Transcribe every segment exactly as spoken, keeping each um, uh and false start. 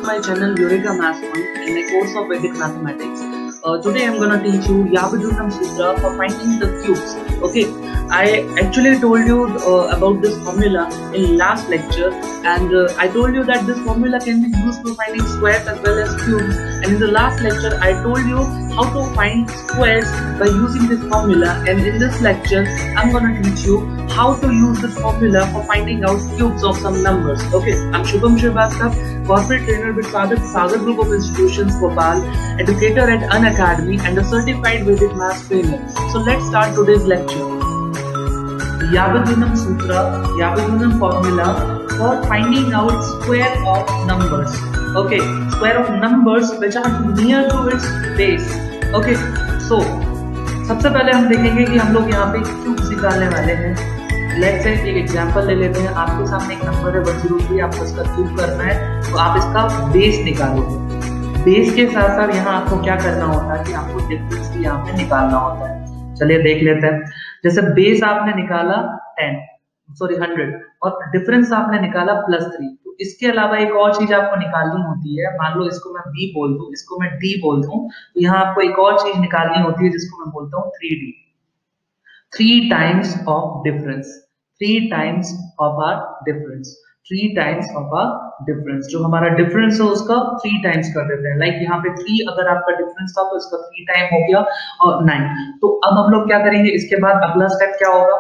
to my channel Eureka Math Point in my course of Vedic Mathematics. Uh, today I'm gonna teach you Yabajunam Sutra for finding the cubes. Okay, I actually told you uh, about this formula in last lecture, and uh, I told you that this formula can be used for finding squares as well as cubes. And in the last lecture, I told you how to find squares by using this formula. And in this lecture, I'm gonna teach you how to use this formula for finding out cubes of some numbers. Okay, I'm Shubham Srivastava, corporate trainer with Sagar, Sagar Group of Institutions, Bhopal, educator at Unacademy, and a certified Vedic math trainer. So let's start today's lecture. Yabajunam Sutra, Yabajunam formula for finding out square of numbers. Okay, square of numbers which are near to its base. Okay, so सबसे पहले हम देखेंगे कि हम लोग यहाँ पे cubes निकालने वाले हैं. लेट्स से एक एग्जांपल ले लेते हैं. आपके सामने एक नंबर है वन जीरो थ्री, आपको इसका क्यूब करना है, तो आप इसका बेस निकालोगे. बेस के साथ साथ यहाँ आपको क्या करना होता है कि आपको डिफरेंस भी यहाँ पे निकालना होता है. चलिए देख लेते हैं. जैसे बेस आपने निकाला टेन सॉरी हंड्रेड और डिफरेंस आपने निकाला प्लस थ्री. तो इसके अलावा एक और चीज आपको निकालनी होती है. मान लो इसको मैं बी बोल दूं, इसको मैं डी बोल दूं, तो यहाँ आपको एक और चीज निकालनी होती है जिसको मैं बोलता हूँ three D. Three times of difference, three times of R difference, three times of R difference. जो हमारा डिफरेंस है उसका थ्री टाइम्स कर देते हैं. लाइक यहाँ पे थ्री अगर आपका डिफरेंस था तो इसका थ्री टाइम हो गया और नाइन. तो अब हम लोग क्या करेंगे, इसके बाद अगला स्टेप क्या होगा,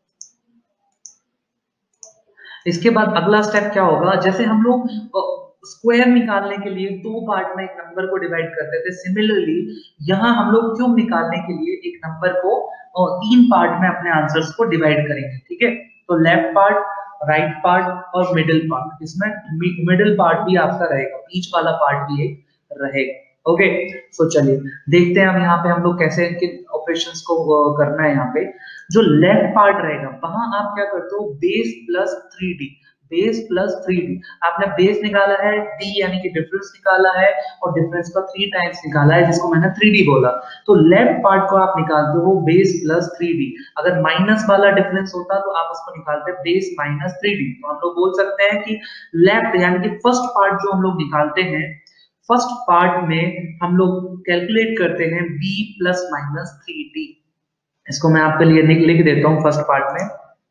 इसके बाद अगला स्टेप क्या होगा, जैसे हम लोग स्क्वायर निकालने के लिए दो पार्ट में एक नंबर को डिवाइड करते थे, सिमिलरली यहाँ हम लोग क्यूब निकालने के लिए एक नंबर को तीन पार्ट में अपने आंसर्स को डिवाइड करेंगे. ठीक है, तो लेफ्ट पार्ट, राइट पार्ट और मिडिल पार्ट. इसमें मिडिल पार्ट भी आपका रहेगा, बीच वाला पार्ट भी एक रहेगा. ओके, सो चलिए देखते हैं हम यहाँ पे हम लोग कैसे किन ऑपरेशंस को करना है. यहाँ पे जो लेफ्ट पार्ट रहेगा वहां आप क्या करते हो, base plus three D, base plus three D. आपने बेस निकाला है, डी यानी कि डिफरेंस निकाला है, और डिफरेंस का थ्री टाइम्स निकाला है जिसको मैंने थ्री डी बोला. तो लेफ्ट पार्ट को आप निकालते हो बेस प्लस थ्री डी. अगर माइनस वाला डिफरेंस होता तो आप उसको निकालते हैं बेस माइनस थ्री डी. तो हम लोग बोल सकते हैं कि लेफ्ट यानी कि फर्स्ट पार्ट जो हम लोग निकालते हैं, फर्स्ट पार्ट में हम लोग कैलकुलेट करते हैं B plus minus three D. इसको मैं आपके लिए लिख देता हूं. फर्स्ट पार्ट में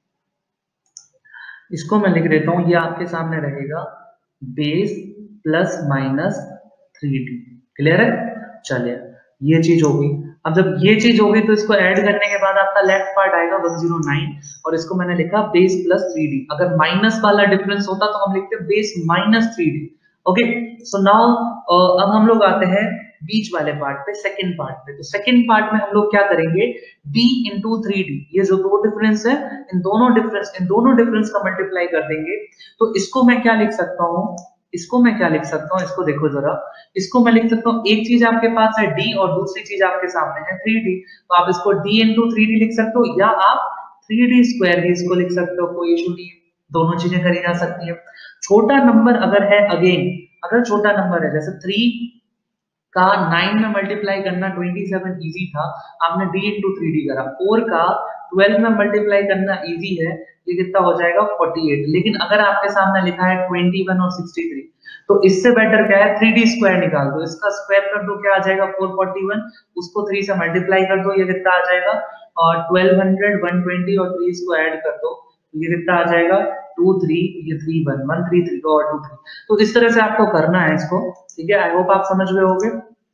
इसको मैं लिख देता हूं, ये आपके सामने रहेगा base plus minus three D. Clear है? चलिए ये चीज होगी. अब जब ये चीज होगी तो इसको ऐड करने के बाद आपका लेफ्ट पार्ट आएगा वन जीरो नाइन, और इसको मैंने लिखा बेस प्लस थ्री डी. अगर माइनस वाला डिफरेंस होता तो हम लिखते base minus three D. Okay, so now अब हम लोग आते हैं बीच वाले पार्ट पे, सेकंड पार्ट पे. तो सेकंड पार्ट में हम लोग क्या करेंगे, b इंटू थ्री डी. ये जो दो डिफरेंस है, इन दोनों डिफरेंस इन दोनों डिफरेंस का मल्टीप्लाई कर देंगे. तो इसको मैं क्या लिख सकता हूँ, इसको मैं क्या लिख सकता हूँ, इसको देखो जरा. इसको मैं लिख सकता हूँ, एक चीज आपके पास है d और दूसरी चीज आपके सामने है थ्री डी. तो आप इसको d इंटू थ्री डी लिख सकते हो, या आप थ्री डी स्क्वायर भी इसको लिख सकते हो, कोई इशू नहीं है. दोनों चीजें करी जा सकती है. छोटा नंबर अगर है, अगेन अगर छोटा नंबर है, जैसे थ्री का नाइन में मल्टीप्लाई करना ट्वेंटी सेवन इजी था, आपने d इंटू थ्री डी करा. फोर का ट्वेल्व में मल्टीप्लाई करना इजी है, ये कितना हो जाएगा फोर्टी एट. लेकिन अगर आपके सामने लिखा है ट्वेंटी वन और सिक्सटी थ्री, तो इससे बेटर क्या है, थ्री डी स्क्वायर निकाल दो. इसका स्क्वायर कर दो, क्या आ जाएगा फोर फोर्टी वन. उसको थ्री से मल्टीप्लाई कर दो, ये कितना आ जाएगा, और ट्वेल्व हंड्रेड, वन ट्वेंटी और थ्री इसको ऐड कर दो, ये कितना आ जाएगा टू थ्री, ये three one, one three three और टू थ्री. तो इस तरह से आपको करना है इसको. ठीक है, आई होप आप समझ गए होंगे.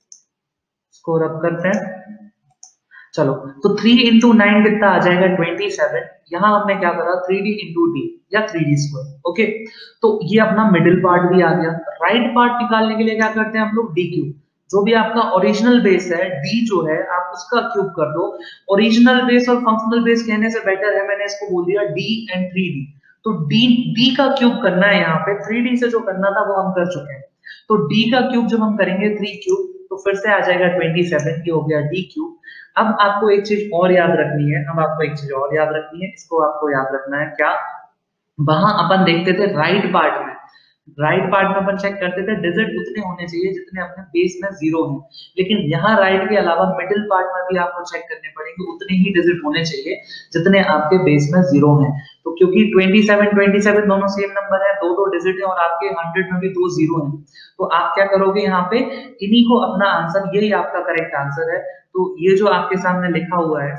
इसको रब करते हैं. चलो, तो थ्री इंटू नाइन कितना आ जाएगा ट्वेंटी सेवन. यहाँ हमने क्या करा, थ्री डी इंटू डी या थ्री डी स्क्वायर. ओके, तो ये अपना मिडिल पार्ट भी आ गया. राइट पार्ट निकालने के लिए क्या करते हैं हम लोग, डी क्यूब. जो भी आपका ओरिजिनल बेस है, डी जो है, आप उसका क्यूब कर दो. ओरिजिनल बेस और फंक्शनल बेस कहने से बेटर है, मैंने इसको बोल दिया डी एंड थ्री डी. तो डी डी का क्यूब करना है यहाँ पे. थ्री डी से जो करना था वो हम कर चुके हैं. तो डी का क्यूब जब हम करेंगे थ्री क्यूब, तो फिर से आ जाएगा ट्वेंटी सेवन. ये हो गया डी क्यूब. अब आपको एक चीज और याद रखनी है, अब आपको एक चीज और याद रखनी है. इसको आपको याद रखना है क्या, वहां अपन देखते थे राइट पार्ट में, राइट पार्ट में अपन चेक करते थे डिजिट उतने होने चाहिए जितने अपने बेस में जीरो हैं. लेकिन यहाँ राइट के अलावा मिडिल पार्ट में भी आपको चेक करने पड़ेंगे, उतने ही डिजिट होने चाहिए जितने आपके बेस में जीरो हैं. तो क्योंकि सत्ताईस सत्ताईस दोनों सेम नंबर है, दो दो डिजिट है और आपके हंड्रेड में भी दो जीरो हैं, तो आप क्या करोगे यहाँ पे इन्हीं को अपना आंसर, यही आपका करेक्ट आंसर है। तो ये जो आपके सामने लिखा हुआ है,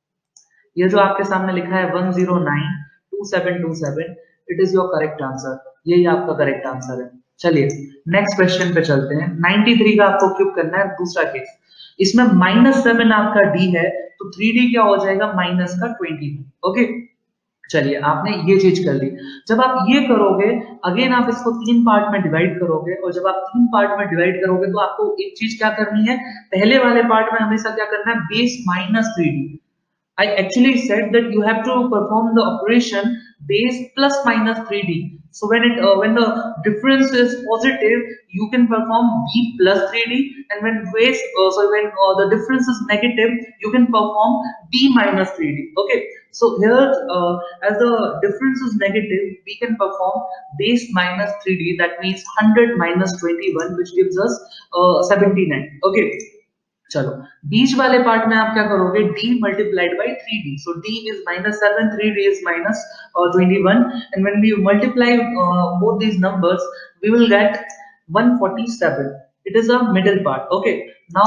ये जो आपके सामने लिखा है one zero nine two seven two seven, it is your correct answer, यही आपका करेक्ट आंसर है। चलिए नेक्स्ट क्वेश्चन पे चलते हैं। तिरानवे का आपको क्यूब करना है, दूसरा केस। इसमें माइनस सेवन आपका डी है, तो थ्री डी क्या हो जाएगा माइनस का ट्वेंटी। ओके चलिए आपने ये चीज कर ली। जब आप ये करोगे अगेन आप इसको तीन पार्ट में डिवाइड करोगे, और जब आप तीन पार्ट में डिवाइड करोगे तो आपको एक चीज क्या करनी है, पहले वाले पार्ट में हमेशा क्या करना है, base minus three D. I actually said that you have to perform the operation base plus minus three D. So when it uh, when the difference is positive, you can perform B plus three D, and when base uh, so when uh, the difference is negative, you can perform B minus three D. Okay. So here, uh, as the difference is negative, we can perform base minus three D. That means one hundred minus twenty-one, which gives us uh, seventy-nine. Okay. चलो बीच वाले part में आप क्या करोगे, d multiplied by three D. So d is minus seven, three D is minus twenty one, and when we multiply both these numbers we will get one forty seven. It is a middle part. Okay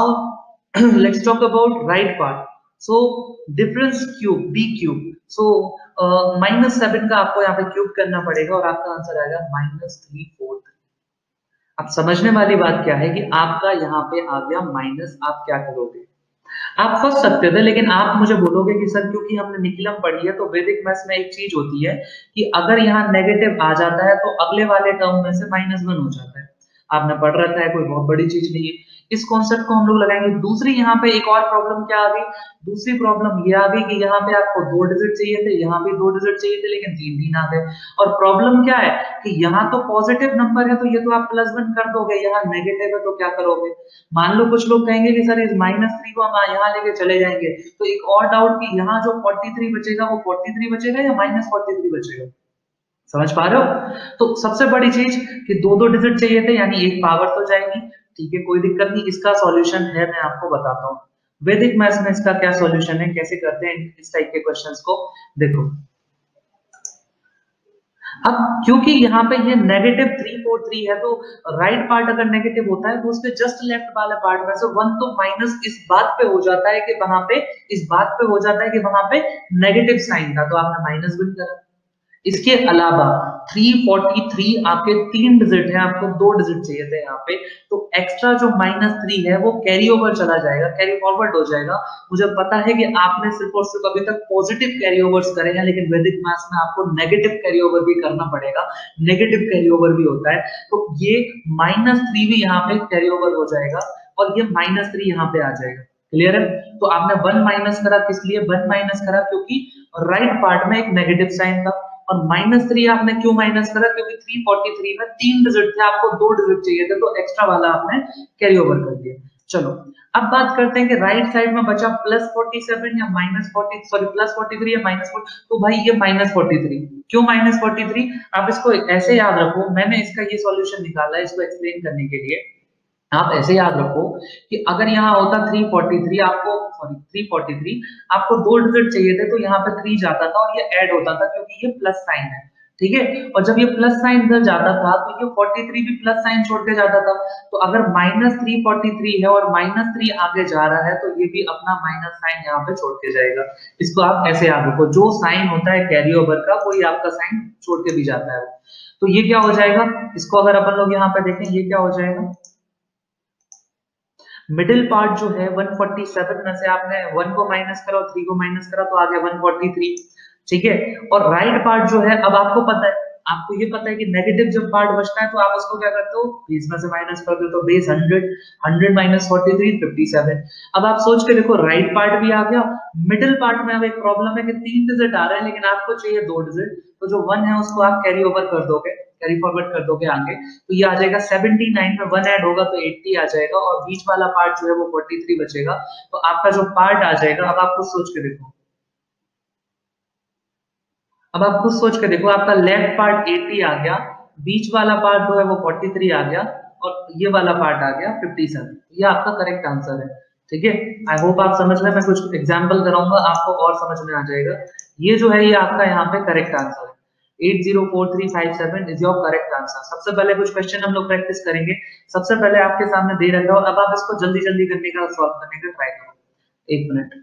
now let's talk about right part. So difference cube b cube, so minus seven का आपको यहाँ पे cube करना पड़ेगा और आपका answer आएगा minus three four. अब समझने वाली बात क्या है कि आपका यहाँ पे आ गया माइनस, आप क्या करोगे, आप फंस सकते थे, लेकिन आप मुझे बोलोगे कि सर क्योंकि हमने निकलम पढ़ी है, तो वैदिक मैथ्स में एक चीज होती है कि अगर यहाँ नेगेटिव आ जाता है तो अगले वाले टर्म में से माइनस वन हो जाता है। आपने पढ़ रखा है, कोई बहुत बड़ी चीज नहीं है। इस कॉन्सेप्ट को हम लोग लगाएंगे। दूसरी यहाँ पे एक और प्रॉब्लम क्या आ गई, दूसरी प्रॉब्लम ये आ गई कि यहाँ पे आपको दो डिजिट चाहिए थे, यहाँ भी दो डिजिट चाहिए थे, लेकिन तीन तीन आ गए। और प्रॉब्लम क्या है कि यहाँ तो पॉजिटिव नंबर है तो ये तो आप प्लस वन कर दोगे, यहाँ नेगेटिव है तो क्या करोगे। मान लो कुछ लोग कहेंगे कि सर इस माइनस थ्री को हम यहाँ लेके चले जाएंगे, तो एक और डाउट कि यहाँ जो फोर्टी थ्री बचेगा वो फोर्टी थ्री बचेगा या माइनस फोर्टी थ्री बचेगा। समझ पा रहे हो। तो सबसे बड़ी चीज कि दो दो डिजिट चाहिए थे, यानी एक पावर तो जाएगी। ठीक है कोई दिक्कत नहीं, इसका सॉल्यूशन है, मैं आपको बताता हूँ वैदिक मैथ्स में इसका क्या सॉल्यूशन है, कैसे करते हैं इस टाइप के क्वेश्चंस को। देखो अब क्योंकि यहाँ पे ये नेगेटिव थ्री फोर थ्री है, तो राइट पार्ट अगर नेगेटिव होता है तो उसके जस्ट लेफ्ट वाले पार्ट में से वन तो माइनस इस बात पे हो जाता है कि वहां पे इस बात पे हो जाता है कि वहां पे नेगेटिव साइन था, तो आपने माइनस वन करा। इसके अलावा तीन सौ तैंतालीस आपके तीन डिजिट है, आपको दो डिजिट चाहिए थे यहाँ पे, तो एक्स्ट्रा जो माइनस थ्री है वो कैरी ओवर चला जाएगा, कैरी फॉरवर्ड हो जाएगा। मुझे पता है कि आपने सिर्फ और सिर्फ अभी तक पॉजिटिव कैरी ओवर्स करे हैं, लेकिन वैदिक मैथ्स में आपको नेगेटिव कैरी ओवर भी करना पड़ेगा, नेगेटिव कैरी ओवर भी होता है। तो ये माइनस थ्री भी यहाँ पे कैरी ओवर हो जाएगा और ये माइनस थ्री यहाँ पे आ जाएगा। क्लियर है। तो आपने वन माइनस करा, किस लिए वन माइनस करा, क्योंकि राइट पार्ट में एक नेगेटिव साइन था। और माइनस थ्री आपने क्यों माइनस करा, क्योंकि तीन सौ तैंतालीस में तीन डिजिट थे, आपको दो डिजिट चाहिए थे, तो एक्स्ट्रा वाला आपने कैरी ओवर कर दिया। चलो अब बात करते हैं कि राइट साइड में बचा प्लस फोर्टी सेवन या minus forty sorry plus forty three या माइनस फोर्टी। तो भाई ये माइनस फोर्टी थ्री, क्यों माइनस फोर्टी थ्री, आप इसको ऐसे याद रखो, मैंने इसका ये सॉल्यूशन निकाला है इसको एक्सप्लेन करने के लिए। आप ऐसे याद रखो कि अगर यहाँ होता तीन सौ तैंतालीस, आपको सॉरी तीन सौ तैंतालीस आपको दो डिजिट चाहिए थे, तो यहाँ पे थ्री जाता था और ये ऐड होता था क्योंकि ये प्लस साइन है। ठीक है, और जब ये प्लस साइन इधर जाता था तो ये तैंतालीस भी प्लस साइन छोड़ के जाता था। तो अगर माइनस तीन सौ तैंतालीस है और माइनस थ्री आगे जा रहा है, तो ये भी अपना माइनस साइन यहाँ पे छोड़ के जाएगा। इसको आप ऐसे याद रखो, जो साइन होता है कैरी ओवर का वही आपका साइन छोड़ के भी जाता है। तो ये क्या हो जाएगा, इसको अगर अपन लोग यहाँ पे देखें, ये क्या हो जाएगा, मिडिल पार्ट जो है वन फोर्टी सेवन में से आपने वन को माइनस करा और थ्री को माइनस करा, तो आ गया वन फोर्टी थ्री। ठीक है, और राइट पार्ट जो है, अब आपको पता है, आपको ये पता है कि नेगेटिव जब पार्ट बचता है तो आप उसको क्या करते हो, इसमें से माइनस कर दो, तो base hundred, hundred minus forty three, fifty seven. अब आप सोच के देखो, राइट पार्ट भी आ गया, मिडिल पार्ट में अब एक प्रॉब्लम है कि तीन डिजिट आ रहे हैं लेकिन आपको चाहिए दो डिजिट, तो जो वन है उसको आप कैरी ओवर कर दोगे, कैरी फॉरवर्ड कर दोगे आगे, तो ये आ जाएगा सेवेंटी नाइन में वन ऐड होगा तो अस्सी आ जाएगा, और बीच वाला पार्ट जो है वो फोर्टी थ्री बचेगा। तो आपका जो पार्ट आ जाएगा, अब आप खुद सोच के देखो, अब आप खुद सोच के देखो, आपका लेफ्ट पार्ट अस्सी आ गया, बीच वाला पार्ट जो है वो फोर्टी थ्री आ गया, और ये वाला पार्ट आ गया फिफ्टी सेवन। ये आपका करेक्ट आंसर है। ठीक है, आई होप आप समझ रहे हैं। मैं कुछ एग्जांपल कराऊंगा आपको और समझ में आ जाएगा। ये जो है ये आपका यहाँ पे करेक्ट आंसर है। Eight zero four three five seven is your correct answer. सबसे पहले कुछ क्वेश्चन हम लोग प्रैक्टिस करेंगे। सबसे पहले आपके सामने दे रखा हो, अब आप इसको जल्दी जल्दी करने का सॉल्व करने का ट्राई करो। एक मिनट,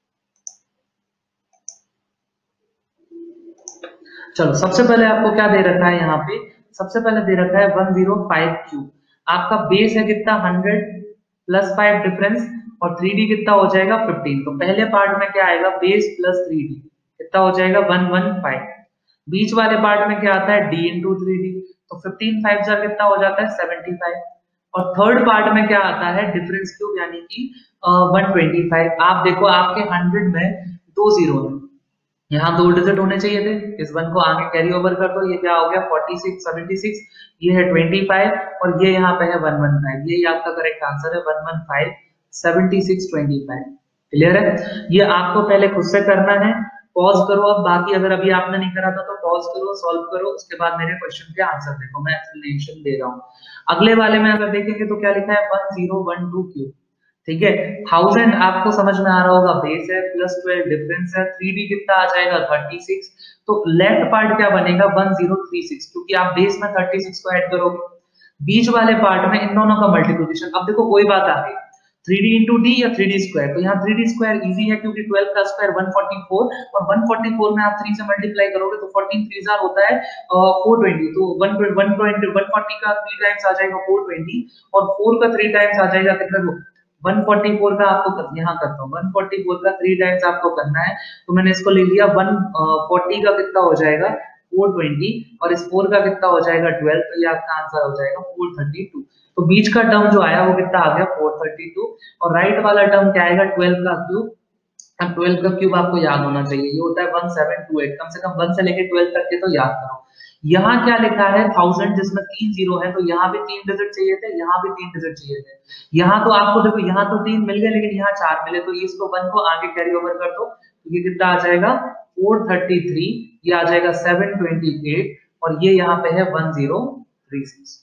चलो सबसे पहले आपको क्या दे रखा है यहाँ पे, सबसे पहले दे रखा है वन जीरो फाइव क्यूब। आपका बेस है कितना, हंड्रेड प्लस फाइव डिफरेंस, और थ्री डी कितना हो जाएगा, फिफ्टीन। तो पहले पार्ट में क्या आएगा, बेस प्लस थ्री डी कितना हो जाएगा, वन वन फाइव। बीच वाले पार्ट में क्या आता है, डी इंटू थ्री डी, तो फिफ्टीन फाइव जा कितना हो जाता है, सेवेंटी फाइव। और थर्ड पार्ट में क्या आता है, डिफरेंस क्यूब यानी कि वन ट्वेंटी फाइव। आप देखो आपके हंड्रेड में दो जीरो है, यहाँ दो डिजिट होने चाहिए थे, इस वन को आगे कैरी ओवर कर दो, ये क्या हो गया फोर्टी सिक्स, सेवेंटी सिक्स, ये है ट्वेंटी फाइव, और ये यहाँ पे है वन वन फाइव। ये आपका करेक्ट आंसर है, one one five seventy six twenty five. Clear है, ये आपको पहले खुद से करना है। पॉज करो अब, बाकी अगर अभी आपने नहीं करा था तो पॉज करो, सॉल्व करो, उसके बाद मेरे क्वेश्चन के आंसर देखो, मैं एक्सप्लेनेशन दे रहा हूँ। अगले वाले में अगर देखेंगे तो क्या लिखा है, one zero one two cube. ठीक है, थाउजेंड आपको समझ में आ रहा होगा, बेस है प्लस ट्वेल्व डिफरेंस है, थ्री डी कितना आ जाएगा, थर्टी सिक्स। तो लेफ्ट पार्ट क्या बनेगा, वन जीरो थ्री सिक्स, क्योंकि आप बेस में थर्टी सिक्स को ऐड करोगे। बीच वाले पार्ट में इन दोनों का मल्टीप्लिकेशन। अब देखो कोई बात आ गई, थ्री डी इंटू डी या थ्री डी स्क्वायर, तो यहाँ थ्री डी स्क्वायर इजी है क्योंकि ट्वेल्व का स्क्वायर वन फोर्टी फोर, और वन फोर्टी फोर में आप थ्री से मल्टीप्लाई करोगे तो फोर्टीन थ्री जार होता है फोर ट्वेंटी, तो one one twenty one forty का थ्री टाइम्स आ जाएगा फोर ट्वेंटी, और फोर का थ्री टाइम्स आ जाएगा कितना, वन फोर्टी फोर का आपको यहाँ करता हूँ, वन फोर्टी फोर का थ्री टाइम्स आपको करना है, तो मैंने इसको ले लिया, वन फोर्टी का कितना हो जाएगा, फोर ट्वेंटी, और इस फोर का कितना हो जाएगा, ट्वेल्व, तो ये आपका आंसर हो जाएगा फोर थर्टी टू। तो बीच का टर्म जो आया वो कितना आ गया, फोर थर्टी टू, और राइट वाला टर्म क्या आएगा, ट्वेल्व का क्यूब। अब ट्वेल्व का क्यूब आपको याद होना चाहिए, ये होता है वन सेवन टू एट, कम से कम वन से लेके ट्वेल्व तक के तो याद करो। यहाँ क्या लिखा है, थाउजेंड, जिसमें तीन जीरो है, तो यहाँ भी तीन डिजिट चाहिए थे, यहाँ भी तीन डिजिट चाहिए थे। यहाँ तो आपको देखो, यहाँ तो तीन मिल गए लेकिन यहाँ चार मिले, तो इसको वन को आगे कैरी ओवर कर दो, तो ये कितना आ जाएगा, फोर थर्टी थ्री, ये आ जाएगा सेवन ट्वेंटी एट, और ये यहाँ पे है one zero three six.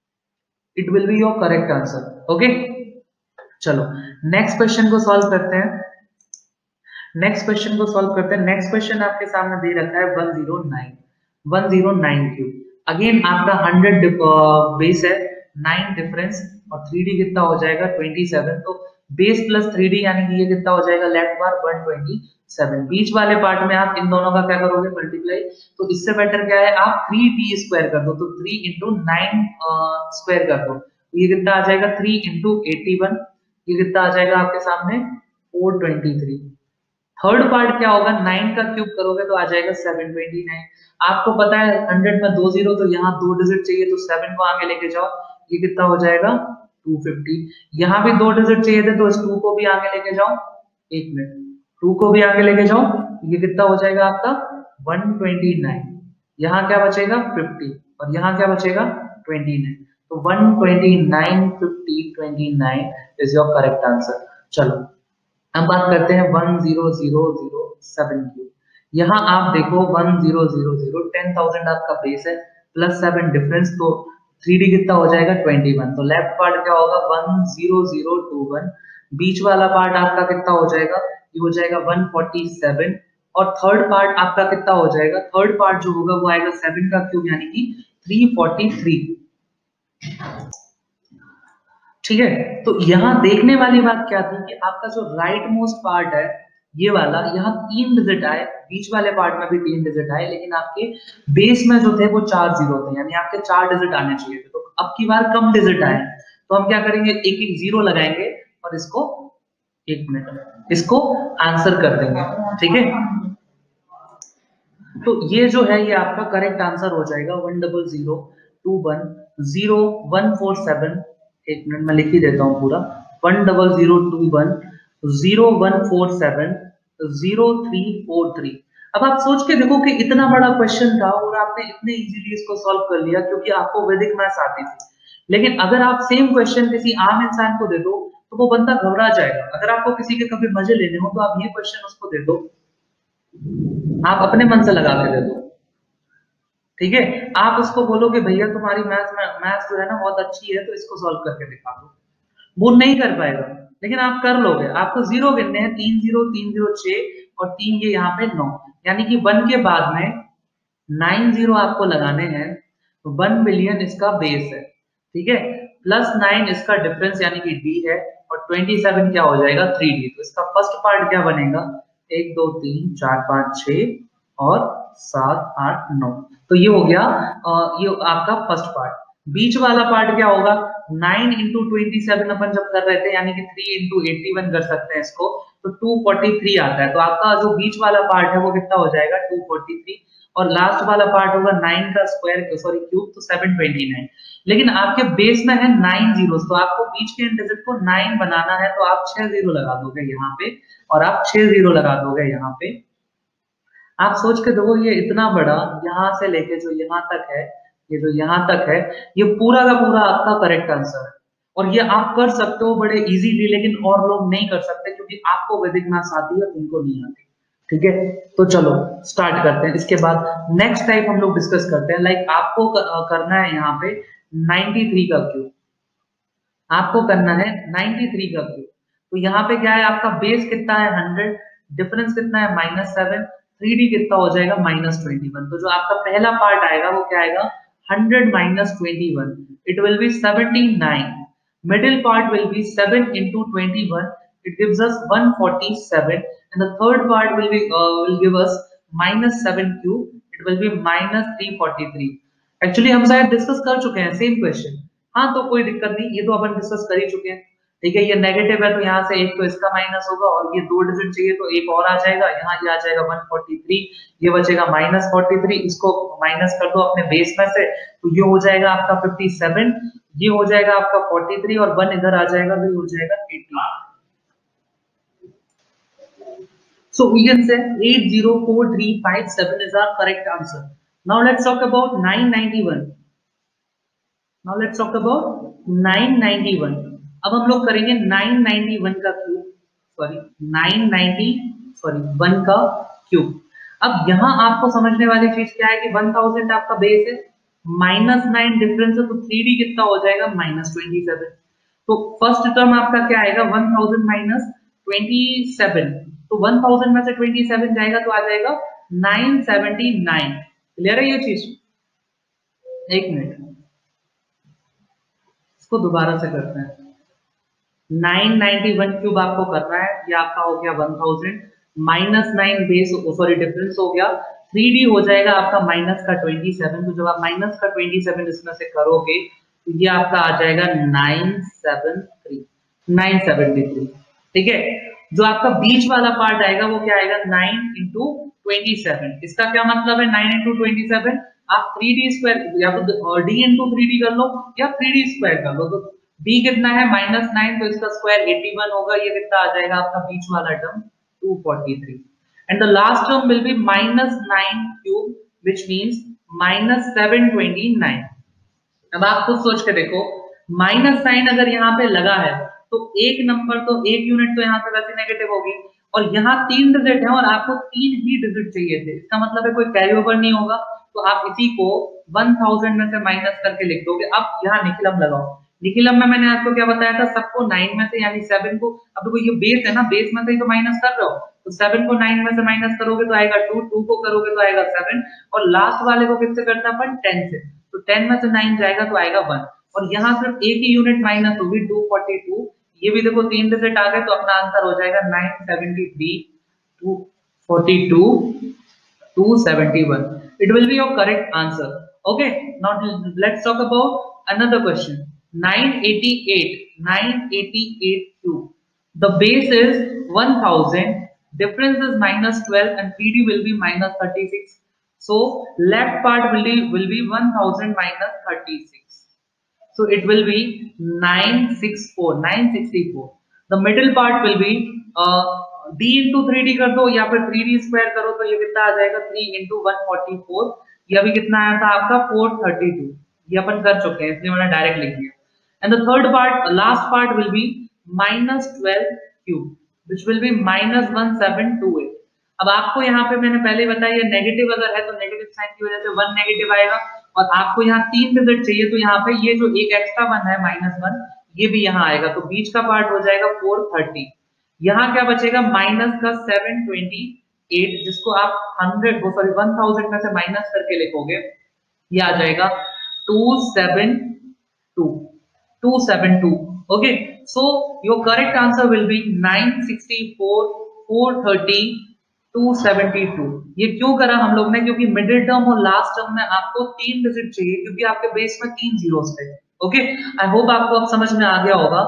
It will be your correct answer. Okay, चलो नेक्स्ट क्वेश्चन को सॉल्व करते हैं। नेक्स्ट क्वेश्चन को सॉल्व करते हैं। नेक्स्ट क्वेश्चन आपके सामने दे रखा है one zero nine, one zero nine cube. Again आपका हंड्रेड बेस है, नाइन डिफरेंस, और थ्री डी कितना हो जाएगा, ट्वेंटी सेवन। तो बेस प्लस थ्री डी यानी कि ये कितना हो जाएगा, लेफ्ट बार वन ट्वेंटी सेवन। बीच वाले पार्ट में आप इन दोनों का क्या करोगे, मल्टीप्लाई, तो इससे बेटर क्या है, आप थ्री डी स्क्वायर कर दो, तो थ्री इंटू नाइन स्क्वायर कर दो, तो ये कितना आ जाएगा, थ्री इंटू एटी वन, ये कितना आ जाएगा आपके सामने, four twenty three. Third part क्या होगा, नाइन का क्यूब करोगे तो आ जाएगा सेवन ट्वेंटी नाइन। आपको पता है हंड्रेड में दो जीरो, तो यहाँ दो डिजिट चाहिए, तो सेवन को आगे लेके जाओ, ये कितना हो जाएगा, टू फिफ्टी। यहाँ भी दो डिजिट चाहिए थे, तो इस टू को भी आगे लेके जाओ, एक मिनट, टू को भी आगे लेके जाओ, ये कितना हो जाएगा आपका, वन ट्वेंटी नाइन। यहाँ क्या बचेगा, फिफ्टी, और यहाँ क्या बचेगा, ट्वेंटी नाइन। तो one twenty nine, fifty, twenty nine is your correct answer. चलो अब बात करते हैं one zero zero zero seven cube. यहाँ आप देखो one zero zero zero, ten thousand आपका बेस है, प्लस सेवन डिफरेंस, तो थ्री डी कितना हो जाएगा, ट्वेंटी वन। तो लेफ्ट पार्ट क्या होगा, one zero zero two one. बीच वाला पार्ट आपका कितना हो जाएगा, ये हो जाएगा वन फोर्टी सेवन, और थर्ड पार्ट आपका कितना हो जाएगा, थर्ड पार्ट जो होगा वो आएगा सेवन का क्यूब यानी कि थ्री फोर्टी थ्री। ठीक है, तो यहाँ देखने वाली बात क्या थी कि आपका जो राइट मोस्ट पार्ट है ये वाला, यहाँ तीन डिजिट आए, बीच वाले पार्ट में भी तीन डिजिट आए, लेकिन आपके बेस में जो थे वो चार जीरो थे, यानी आपके चार डिजिट आने चाहिए थे। तो अब की बार कम डिजिट आए, तो हम क्या करेंगे, एक एक जीरो लगाएंगे और इसको, एक मिनट, इसको आंसर कर देंगे। ठीक है, तो ये जो है ये आपका करेक्ट आंसर हो जाएगा, one double zero two one zero one four seven. एक मिनट में लिख ही देता हूँ पूरा, one double zero two one zero one four seven zero three four three. अब आप सोच के देखो कि इतना बड़ा क्वेश्चन था और आपने इतने इजीली इसको सॉल्व कर लिया क्योंकि आपको वैदिक मैथ्स आती थी। लेकिन अगर आप सेम क्वेश्चन किसी आम इंसान को दे दो तो वो बंदा घबरा जाएगा। अगर आपको किसी के कभी मजे लेने हो तो आप ये क्वेश्चन उसको दे दो, आप अपने मन से लगा के दे दो। ठीक है, आप उसको बोलो कि भैया तुम्हारी मैथ्स में मैथ्स जो है ना बहुत अच्छी है, तो इसको सॉल्व करके दिखा दो, वो नहीं कर पाएगा। लेकिन आप कर लोगे, आपको जीरो गिनने हैं, तीन जीरो तीन जीरो छह और तीन ये यहाँ पे नौ, यानी कि वन के बाद में नाइन जीरो आपको लगाने हैं, तो वन बिलियन इसका बेस है, ठीक है, प्लस नाइन इसका डिफरेंस यानी कि डी है, और ट्वेंटी सेवन क्या हो जाएगा, थ्री डी। तो इसका फर्स्ट पार्ट क्या बनेगा, एक दो तीन चार पाँच छह और सात आठ नौ, तो ये हो गया आ, ये आपका फर्स्ट पार्ट। बीच वाला पार्ट क्या होगा, नाइन इंटू ट्वेंटी सेवन अपन जब कर रहे थे, यानी कि थ्री इंटू एट्टी वन कर सकते हैं इसको, तो टू फोर्टी थ्री आता है, तो आपका जो बीच वाला पार्ट है वो कितना हो जाएगा, टू फोर्टी थ्री, और लास्ट वाला पार्ट होगा नाइन का स्क्वायर सॉरी क्यूब, तो सेवन ट्वेंटी नाइन। लेकिन आपके बेस में है नाइन जीरो, तो आपको बीच के इंटीजर को नाइन बनाना है, तो आप छह जीरो लगा दोगे यहाँ पे, और आप छह जीरो लगा दोगे यहाँ पे। आप सोच के देखो, ये इतना बड़ा यहाँ से लेके जो यहाँ तक है, ये जो यहाँ तक है, ये पूरा का पूरा आपका करेक्ट आंसर है, और ये आप कर सकते हो बड़े इजीली, लेकिन और लोग नहीं कर सकते क्योंकि आपको वैदिक मैथ्स आती है, उनको नहीं आती, ठीक है। तो चलो स्टार्ट करते हैं। इसके बाद नेक्स्ट टाइप हम लोग डिस्कस करते हैं, लाइक आपको करना है यहाँ पे नाइंटी थ्री का क्यूब, आपको करना है नाइंटी थ्री का क्यूब। तो यहाँ पे क्या है, आपका बेस कितना है हंड्रेड, डिफरेंस कितना है माइनस सेवन, थ्री डी कितना हो जाएगा माइनस ट्वेंटी वन। तो जो आपका पहला पार्ट आएगा वो क्या आएगा, hundred minus twenty one, it will be seventy nine. Middle part will be seven into twenty one, it gives us one forty-seven, and the third part will be uh, will give us minus seven cube, it will be minus three forty-three। Actually हम शायद discuss कर चुके हैं same question, हाँ तो कोई दिक्कत नहीं, ये तो अपन डिस्कस कर ही चुके हैं, ठीक है। ये नेगेटिव है तो यहाँ से एक तो इसका माइनस होगा, और ये दो डिजिट चाहिए तो एक और आ जाएगा, यहाँ ये आ जाएगा वन फोर्टी थ्री, ये बचेगा माइनस फोर्टी थ्री, इसको माइनस कर दो अपने बेस में से, तो ये हो जाएगा आपका फिफ्टी सेवन, ये हो जाएगा आपका फोर्टी थ्री, और वन इधर आ जाएगा तो ये हो जाएगा eighty. So we can say eight zero four three five seven is our correct answer. Now let's talk about nine ninety-one. Now let's talk about nine ninety-one. अब हम लोग करेंगे nine ninety-one का cube, sorry nine ninety sorry one का cube. अब यहाँ आपको समझने वाली चीज क्या है कि वन थाउजेंड आपका बेस है, माइनस नाइन डिफरेंस है, तो थ्री डी कितना हो जाएगा माइनस ट्वेंटी सेवन। तो फर्स्ट टर्म आपका क्या आएगा, one thousand minus twenty seven, तो वन थाउजेंड में से ट्वेंटी सेवन जाएगा तो आ जाएगा नाइन सेवेंटी नाइन। क्लियर है ये चीज? एक मिनट, इसको दोबारा से करते हैं। नाइन नाइंटी वन क्यूब आपको करना है, ये आपका हो गया one thousand, minus nine base sorry difference हो गया, थ्री डी हो जाएगा आपका माइनस का ट्वेंटी सेवन। तो जब आप माइनस का ट्वेंटी सेवन इसमें से करोगे तो ये आपका आ जाएगा nine seven three, nine seventy three, ठीक है। जो आपका बीच वाला पार्ट आएगा वो क्या आएगा, नाइन इंटू ट्वेंटी सेवन। इसका क्या मतलब है, नाइन इंटू ट्वेंटी सेवन, आप थ्री डी स्क्वायर या तो डी इंटू थ्री डी कर लो या थ्री डी स्क्वायर कर लो। तो b कितना है माइनस नाइन, तो इसका स्क्वायर एटी वन होगा, ये कितना आ जाएगा आपका बीच वाला term two forty three, and the last term will be minus nine cube which means minus seven twenty nine. अब आप खुद सोच के देखो, माइनस नाइन अगर यहाँ पे लगा है तो एक नंबर तो एक यूनिट तो यहाँ पे वैसे नेगेटिव होगी, और यहाँ तीन डिजिट है और आपको तीन ही डिजिट चाहिए थे, इसका मतलब है कोई कैरी ओवर नहीं होगा, तो आप इसी को वन थाउजेंड में से माइनस करके लिख दोगे। अब यहाँ निखिलम लगाओ, निखिलम में मैंने आपको क्या बताया था, सबको नाइन में से यानी सेवन को, अब देखो ये बेस है ना, बेस में से ही तो माइनस कर रहे हो, तो सेवन को नाइन में से माइनस करोगे तो आएगा टू, टू को करोगे तो आएगा सेवन, और लास्ट वाले को किससे करना अपन, टेन से, तो टेन में से नाइन जाएगा तो आएगा वन, और यहाँ सिर्फ एक ही यूनिट माइनस होगी टू फोर्टी टू, ये भी देखो तीन डिजिट आ गए, तो अपना आंसर हो जाएगा nine seventy three, two forty two, two seventy one. It will be your correct answer. Okay, now let's talk about another question. nine eighty-eight, nine eighty-eight cube. The base is one thousand, difference is minus twelve, and P D will be minus thirty-six. So left part will be will be one thousand minus thirty-six. So it will be nine sixty-four, nine sixty-four. The middle part will be uh, d into three D कर दो या फिर three D square करो तो ये कितना आ जाएगा, three into one forty four, ये अभी कितना आया था आपका फोर थर्टी टू, ये अपन कर चुके हैं इसलिए मैंने डायरेक्ट लिख दिया। And the third part, last part will be minus twelve cube which will be minus one seven two eight. अब आपको यहाँ पे मैंने पहले बताया ये नेगेटिव अगर है तो नेगेटिव साइन की वजह से वन नेगेटिव आएगा, और आपको यहाँ तीन डिजिट चाहिए तो यहाँ पे ये जो एक एक्स्ट्रा वन है माइनस वन, ये भी यहाँ आएगा, तो बीच का पार्ट हो जाएगा फोर थर्टी। यहाँ क्या बचेगा माइनस का सेवन ट्वेंटी एट, जिसको आप हंड्रेड सॉरी वन थाउजेंड में से माइनस करके लिखोगे, ये आ जाएगा two seven two, two seven two. Okay, so your correct answer will be nine sixty four, four thirty, two seventy two. ये क्यों करा हम लोग ने, क्योंकि मिडिल टर्म और लास्ट टर्म में आपको तीन डिजिट चाहिए, क्योंकि आपके बेस में तीन जीरोस थे। ओके, आई होप आपको अब समझ में आ गया होगा।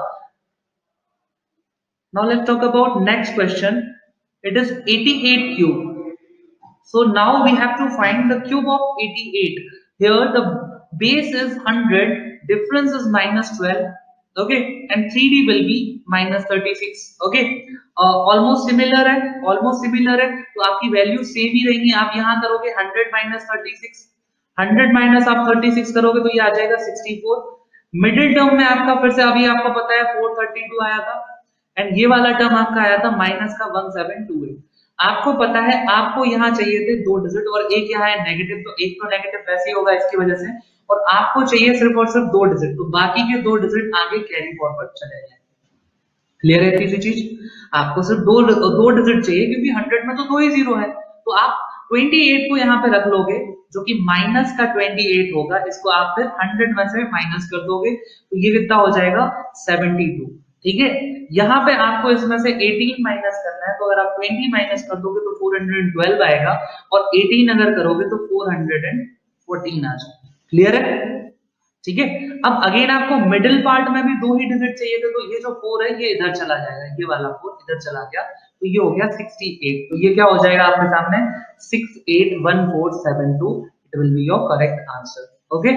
Now let's talk about next question, it is eighty-eight cube. So now we have to find the cube of eighty-eight. Here the base is one hundred, difference is minus twelve, okay, and three D will be minus thirty-six. Okay, uh, almost similar है, almost similar है, तो आपकी value same ही रहेंगी। आप यहाँ करोगे one hundred minus thirty-six, one hundred minus आप thirty-six करोगे तो ये आ जाएगा sixty-four। मिडिल टर्म में आपका फिर से अभी आपको पता है four thirty-two आया था, एंड ये वाला टर्म आपका आया था माइनस का one seven two eight। आपको पता है आपको यहाँ चाहिए थे दो डिजिट, और एक यहाँ है नेगेटिव, तो एक तो नेगेटिव वैसे ही होगा इसकी वजह से, और आपको चाहिए सिर्फ और सिर्फ दो डिजिट, तो बाकी के दो डिजिट आगे कैरी फॉरवर्ड चले जाएंगे। क्लियर है तीसरी चीज, आपको सिर्फ दो दो डिजिट चाहिए, क्योंकि हंड्रेड में तो दो ही जीरो है, तो आप अट्ठाईस को यहाँ पे रख लोगे, जो कि माइनस का अट्ठाईस होगा, इसको आप फिर हंड्रेड में से माइनस कर दोगे, तो ये कितना हो जाएगा बहत्तर। ठीक है, यहाँ पे आपको इसमें से अठारह माइनस करना है, तो अगर आप बीस माइनस कर दोगे तो चार सौ बारह आएगा, और अठारह अगर करोगे तो चार सौ चौदह आ जाएगा। क्लियर है? ठीक है, अब अगेन आपको मिडिल पार्ट में भी दो ही डिजिट चाहिए थे, तो ये जो फोर है ये इधर चला जाएगा, ये वाला फोर इधर चला गया, तो ये हो गया अड़सठ। तो ये क्या हो जाएगा आपके सामने six eight one four seven two, it will be your correct answer. Okay,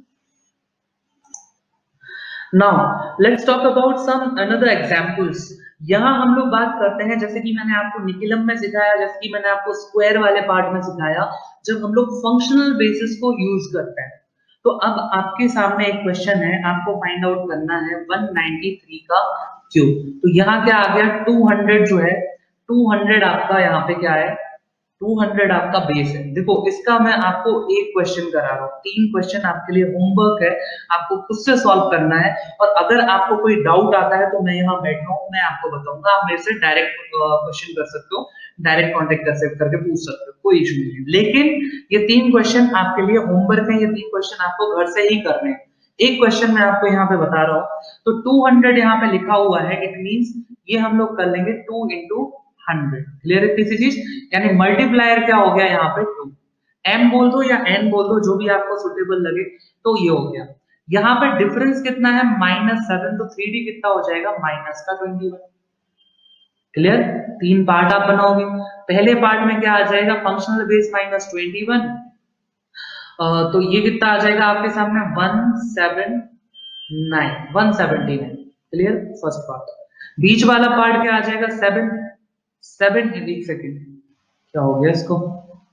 now let's talk about some another examples. यहाँ हम लोग बात करते हैं, जैसे कि मैंने आपको निकिलम में सिखाया, जैसे कि मैंने आपको स्क्वायर वाले पार्ट में सिखाया, जब हम लोग फंक्शनल बेसिस को यूज करते हैं। तो अब आपके सामने एक क्वेश्चन है, आपको फाइंड आउट करना है one ninety-three का क्यूब। तो यहाँ क्या आ गया, टू हंड्रेड जो है, टू हंड्रेड आपका यहाँ पे क्या है, टू हंड्रेड आपका बेस है। देखो इसका मैं आपको एक क्वेश्चन करा रहा हूँ, तीन क्वेश्चन आपके लिए होमवर्क है, आपको खुद से सॉल्व करना है, और अगर आपको कोई डाउट आता है तो मैं यहाँ बैठा हूँ, मैं आपको बताऊंगा, आप मेरे से डायरेक्ट क्वेश्चन कर सकते हो, डायरेक्ट कॉन्टेक्ट कर सकते करके पूछ सकते हो, कोई इशू नहीं है। लेकिन ये तीन क्वेश्चन आपके लिए होमवर्क है, ये तीन क्वेश्चन आपको घर से ही करने हैं। एक क्वेश्चन मैं आपको यहाँ पे बता रहा हूँ, तो टू हंड्रेड यहाँ पे लिखा हुआ है, इट मींस ये हम लोग कर लेंगे टू इंटू हंड्रेड। क्लियर है किसी चीज, यानी मल्टीप्लायर क्या हो गया यहाँ पे टू, m बोल दो या n बोल दो, जो भी आपको सुटेबल लगे, तो ये हो गया। यहाँ पे डिफरेंस कितना है माइनस सेवन, तो थ्री डी कितना हो जाएगा माइनस का ट्वेंटी वन। क्लियर, तीन पार्ट आप बनाओगे, पहले पार्ट में क्या आ जाएगा functional base minus twenty one, तो ये कितना आ जाएगा आपके सामने one seven nine, one seventy nine. Clear, first part. बीच वाला पार्ट क्या आ जाएगा सेवन, सेवन एक सेकेंड क्या हो गया इसको,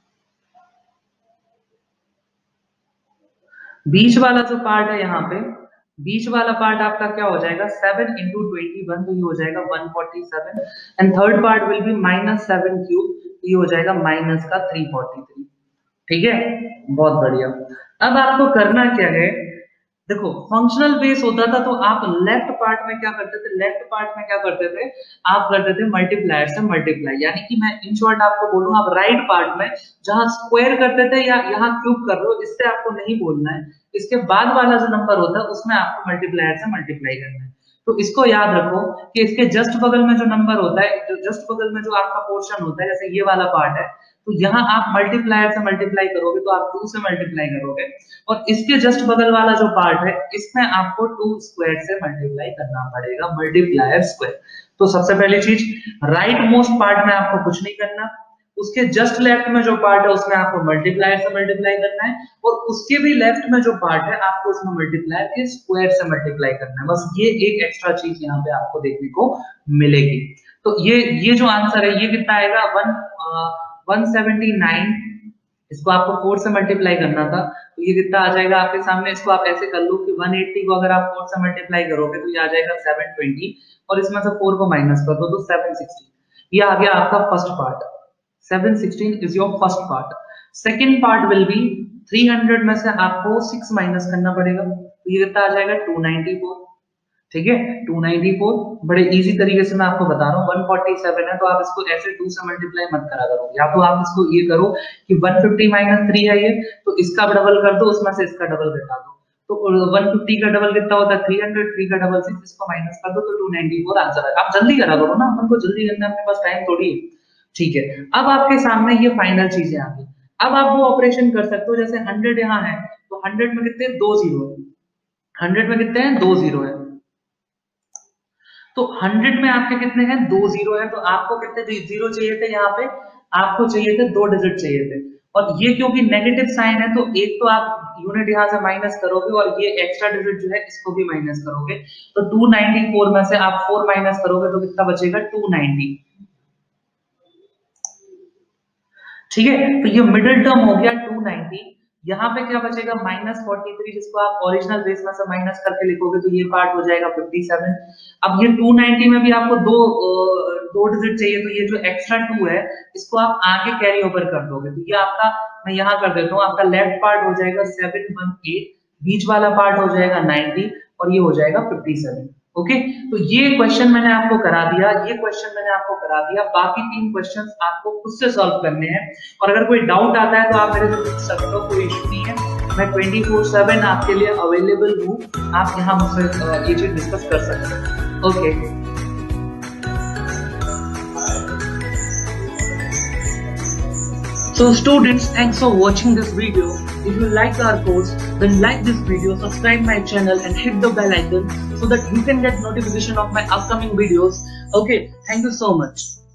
बीच वाला जो पार्ट है यहाँ पे, बीच वाला पार्ट आपका क्या हो जाएगा सेवन इंटू ट्वेंटी वन, तो ये हो जाएगा one forty seven, and third part will be minus seven cube, तो ये हो जाएगा माइनस का थ्री फोर्टी थ्री। ठीक है, बहुत बढ़िया। अब आपको करना क्या है, देखो फंक्शनल बेस होता था तो आप लेफ्ट पार्ट में क्या करते थे, लेफ्ट पार्ट में क्या करते थे, आप करते थे मल्टीप्लायर से मल्टीप्लाई, यानी कि मैं इन शॉर्ट आपको बोलूं, आप राइट पार्ट में जहां स्क्वायर करते थे या यहाँ क्यूब कर रहे हो, इससे आपको नहीं बोलना है, इसके बाद वाला जो नंबर होता है उसमें आपको मल्टीप्लायर से मल्टीप्लाई करना है। तो इसको याद रखो कि इसके जस्ट बगल में जो नंबर होता है, जो जस्ट बगल में जो आपका पोर्शन होता है, जैसे ये वाला पार्ट है, तो यहाँ आप मल्टीप्लायर से मल्टीप्लाई करोगे तो आप टू से मल्टीप्लाई करोगे, और इसके जस्ट बगल वाला जो पार्ट है इसमें आपको टू स्क्वायर से मल्टीप्लाई करना पड़ेगा, मल्टीप्लायर स्क्वायर। तो सबसे पहली चीज, राइट मोस्ट पार्ट में आपको कुछ नहीं करना, उसके जस्ट लेफ्ट में जो पार्ट है उसमें आपको मल्टीप्लायर से मल्टीप्लाई करना है, और उसके भी लेफ्ट में जो पार्ट है आपको उसमें मल्टीप्लायर के स्क्वायर से मल्टीप्लाई करना है। बस ये एक एक्स्ट्रा चीज यहाँ पे आपको देखने को मिलेगी। तो ये ये जो आंसर है ये कितना आएगा वन वन सेवेंटी नाइन, इसको आपको फोर से मल्टीप्लाई करना था, तो ये कितना आ जाएगा आपके सामने, इसको आप ऐसे कर लो कि वन एटी को अगर आप फोर से मल्टीप्लाई करोगे तो ये आ जाएगा सेवन ट्वेंटी, और इसमें से फोर को माइनस कर दो तो सेवन सिक्सटी। ये आ गया आपका first part, seven sixteen is your first part. Second part will be three hundred में से आपको सिक्स माइनस करना पड़ेगा, तो ये कितना आ जाएगा टू नाइंटी फोर। ठीक है। टू नाइंटी फोर बड़े इजी तरीके से मैं आपको बता रहा हूँ, वन फोर्टी सेवन है तो आप इसको ऐसे टू से मल्टीप्लाई मत करा करो, या तो आप इसको ये करो कि वन फिफ्टी माइनस थ्री है ये, तो इसका डबल कर दो, उसमें से इसका डबल घटा दो, तो वन फिफ्टी का डबल कितना होता है थ्री हंड्रेड, थ्री का डबल सिक्स, इसको माइनस कर दो तो टू नाइंटी फोर आंसर है। आप जल्दी करा करो ना, अपन को जल्दी करना है, अपने पास टाइम थोड़ी है, ठीक है। अब आपके सामने ये फाइनल चीजें आ गई, अब आप वो ऑपरेशन कर सकते हो, जैसे हंड्रेड यहाँ है तो हंड्रेड में कितने दो जीरो है, हंड्रेड में कितने हैं दो जीरो है, तो हंड्रेड में आपके कितने हैं दो जीरो है, तो आपको कितने जीरो चाहिए थे, यहाँ पे आपको चाहिए थे दो डिजिट चाहिए थे, और ये क्योंकि नेगेटिव साइन है तो एक तो आप यूनिट यहाँ से माइनस करोगे और ये एक्स्ट्रा डिजिट जो है इसको भी माइनस करोगे, तो टू नाइंटी फोर में से आप फोर माइनस करोगे तो कितना बचेगा टू नाइंटी, ठीक है। तो ये मिडिल टर्म हो गया टू नाइंटी, यहाँ पे क्या बचेगा माइनस फोर्टी थ्री, जिसको आप ओरिजिनल बेस में से माइनस करके लिखोगे तो ये पार्ट हो जाएगा फिफ्टी सेवन। अब ये टू नाइंटी में भी आपको दो दो डिजिट चाहिए, तो ये जो एक्स्ट्रा टू है इसको आप आगे कैरी ओवर कर दोगे, तो ये आपका मैं यहाँ कर देता हूँ, आपका लेफ्ट पार्ट हो जाएगा सेवन वन एट, बीच वाला पार्ट हो जाएगा नाइंटी और ये हो जाएगा फिफ्टी सेवन। ओके, तो ये क्वेश्चन मैंने आपको करा दिया, ये क्वेश्चन मैंने आपको करा दिया, बाकी तीन क्वेश्चंस आपको खुद से सॉल्व करने हैं, और अगर कोई डाउट आता है तो आप मेरे से पूछ सकते हो, कोई इशू नहीं है, मैं ट्वेंटी फोर सेवन आपके लिए अवेलेबल हूँ, आप यहाँ मुझसे ये चीज डिस्कस कर सकते हैं। Okay, so students, thanks for watching this video. If you like our course, then like this video, subscribe my channel and hit the bell icon so that you can get notification of my upcoming videos. Okay, thank you so much.